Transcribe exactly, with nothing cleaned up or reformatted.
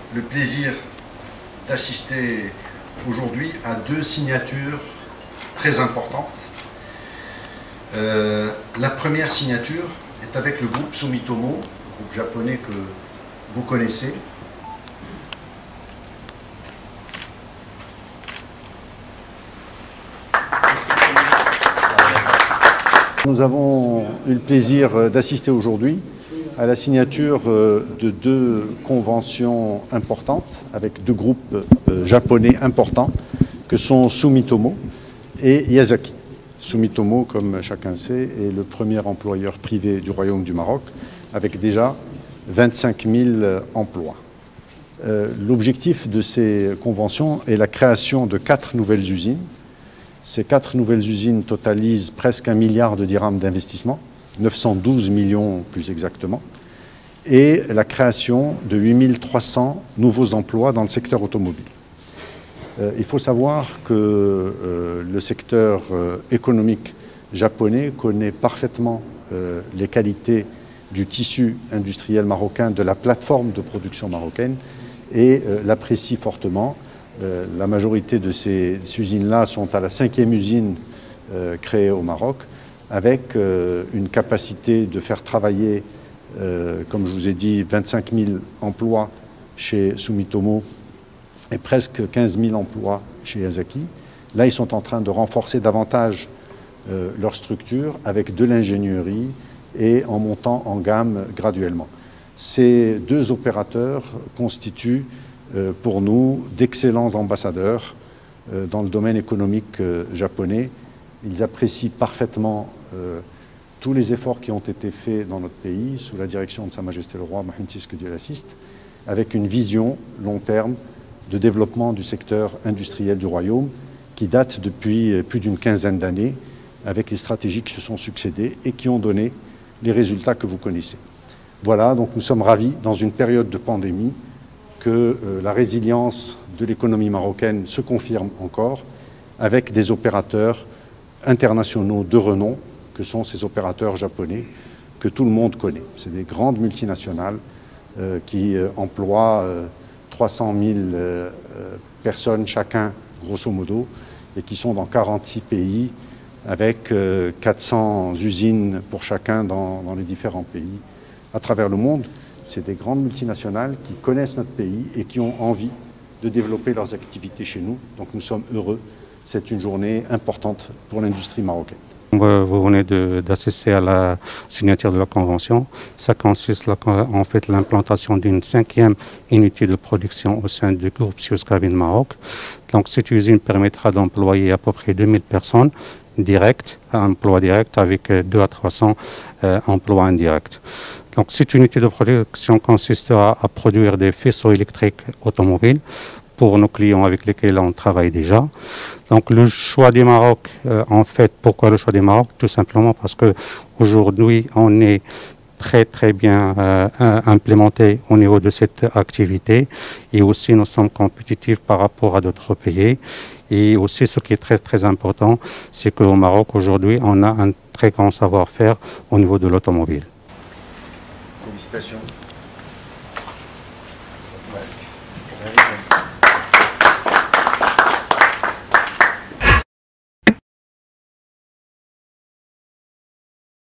le plaisir d'assister aujourd'hui à deux signatures très importantes. Euh, la première signature est avec le groupe Sumitomo, groupe japonais que vous connaissez. Nous avons eu le plaisir d'assister aujourd'hui à la signature de deux conventions importantes avec deux groupes japonais importants que sont Sumitomo et Yazaki. Sumitomo, comme chacun sait, est le premier employeur privé du Royaume du Maroc avec déjà vingt-cinq mille emplois. Euh, L'objectif de ces conventions est la création de quatre nouvelles usines. Ces quatre nouvelles usines totalisent presque un milliard de dirhams d'investissement, neuf cent douze millions plus exactement, et la création de huit mille trois cents nouveaux emplois dans le secteur automobile. Euh, il faut savoir que euh, le secteur euh, économique japonais connaît parfaitement euh, les qualités du tissu industriel marocain, de la plateforme de production marocaine, et euh, l'apprécie fortement. Euh, la majorité de ces, ces usines-là sont à la cinquième usine euh, créée au Maroc, avec euh, une capacité de faire travailler, euh, comme je vous ai dit, vingt-cinq mille emplois chez Sumitomo et presque quinze mille emplois chez Yazaki. Là, ils sont en train de renforcer davantage euh, leur structure avec de l'ingénierie et en montant en gamme graduellement. Ces deux opérateurs constituent euh, pour nous d'excellents ambassadeurs euh, dans le domaine économique euh, japonais. Ils apprécient parfaitement euh, tous les efforts qui ont été faits dans notre pays sous la direction de Sa Majesté le Roi Mohammed six, que Dieu l'assiste, avec une vision long terme de développement du secteur industriel du Royaume qui date depuis plus d'une quinzaine d'années avec les stratégies qui se sont succédées et qui ont donné les résultats que vous connaissez. Voilà, donc nous sommes ravis dans une période de pandémie que euh, la résilience de l'économie marocaine se confirme encore avec des opérateurs internationaux de renom que sont ces opérateurs japonais que tout le monde connaît. C'est des grandes multinationales euh, qui euh, emploient euh, trois cent mille euh, personnes chacun, grosso modo, et qui sont dans quarante-six pays, avec euh, quatre cents usines pour chacun dans, dans les différents pays à travers le monde. C'est des grandes multinationales qui connaissent notre pays et qui ont envie de développer leurs activités chez nous. Donc nous sommes heureux. C'est une journée importante pour l'industrie marocaine. Vous venez d'assister à la signature de la convention. Ça consiste en fait l'implantation d'une cinquième unité de production au sein du groupe Suez-Cabine Maroc. Donc cette usine permettra d'employer à peu près deux mille personnes directes, emplois directs avec deux à trois cents euh, emplois indirects. Donc cette unité de production consistera à produire des faisceaux électriques automobiles pour nos clients avec lesquels on travaille déjà. Donc le choix du Maroc, euh, en fait, pourquoi le choix du Maroc? Tout simplement parce que aujourd'hui on est très très bien euh, implémenté au niveau de cette activité et aussi nous sommes compétitifs par rapport à d'autres pays. Et aussi ce qui est très très important, c'est qu'au Maroc aujourd'hui on a un très grand savoir-faire au niveau de l'automobile. Félicitations.